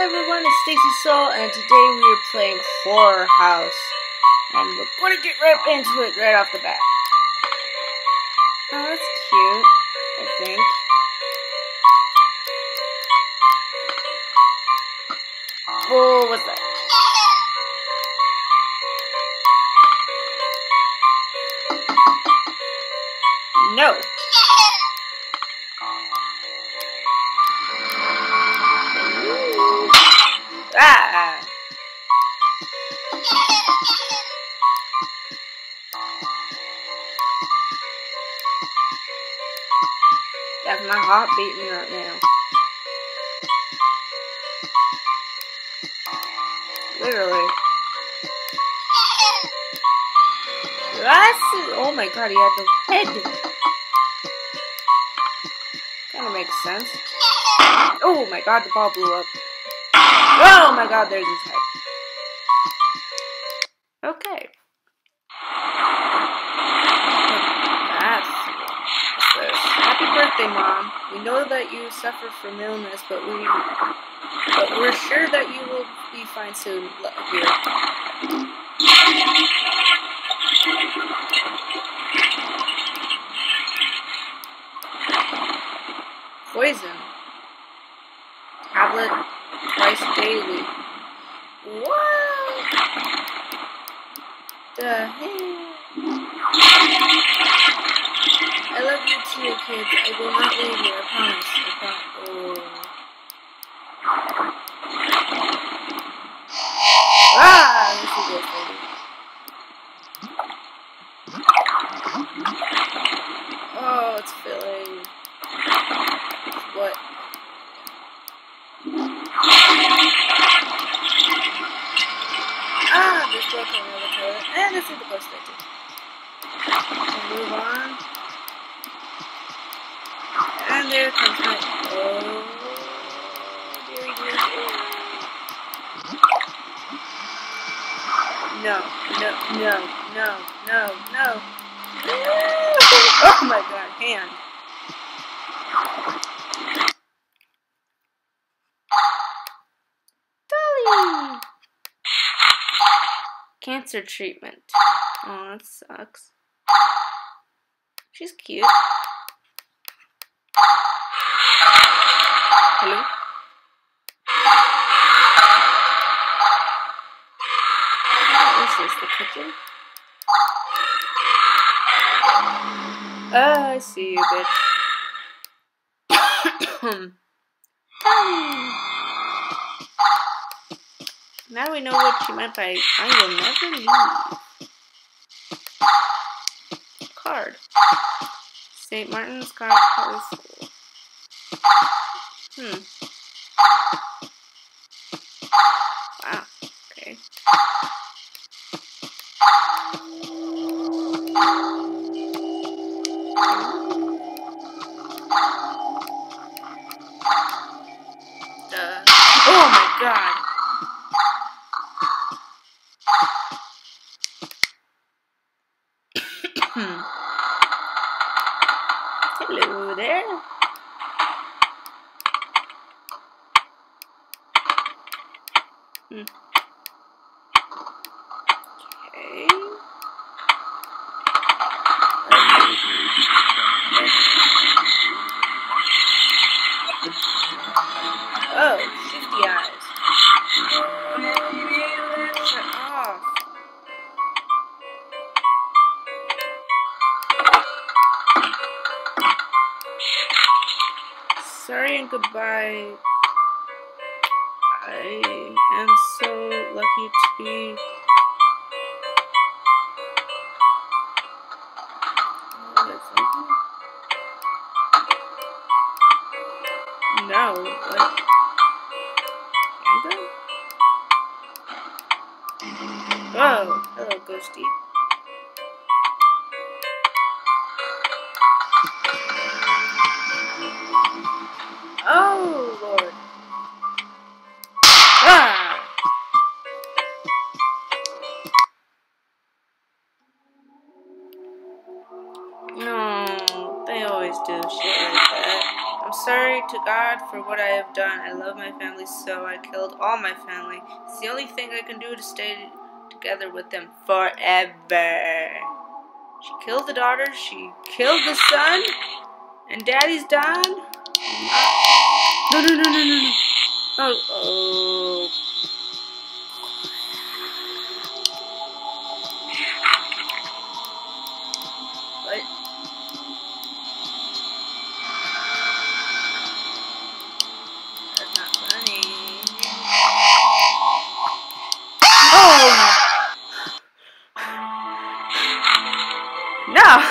everyone, it's Stacy Soul, and today we are playing Horror House. And we're going to get right into it right off the bat. Oh, that's cute, I think. Oh, what's that? No. Ah. That's my heart beating right now. Literally. Oh my god, he had the head. Kinda makes sense. Oh my god, the ball blew up. Oh my god, there's his head. Okay. What's this? Happy birthday, Mom. We know that you suffer from illness, but we're sure that you will be fine soon. Here. Poison. Tablet twice daily. What the hell? I love you too, kids. I will not leave you. I promise. Oh. Ah! This is this lady. Oh, it's filling. What? Ah, there's broken in the toilet. And this is the ghost picture. Move on. And there comes my... Oh, dearie, dearie, dearie. No. Oh my god, hand. Dolly! Cancer treatment. Oh, that sucks. She's cute. Hello? This is the kitchen. Oh, I see you, bitch. Now we know what she meant by I will never leave. Card. St. Martin's Public School. Wow. Okay. Oh my god. Hello there. Okay. Oh, shifty eyes. Shut off. Sorry and goodbye. I am so lucky to be. No, what? Oh, hello, Ghosty. Oh, Lord. Ah! No, they always do shit like that. I'm sorry to God for what I have done. I love my family, so I killed all my family. It's the only thing I can do to stay together with them forever. She killed the daughter, she killed the son, and Daddy's done. No, no, no, no, no, no. Oh. What? That's not funny. Oh! No!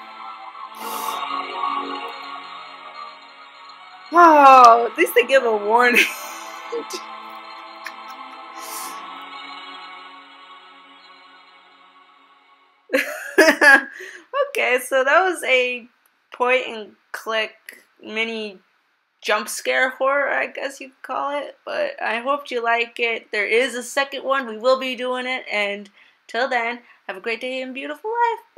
Wow, at least they give a warning. Okay, so that was a point and click mini jump scare horror, I guess you could call it. But I hope you like it. There is a second one. We will be doing it. And till then, have a great day and beautiful life.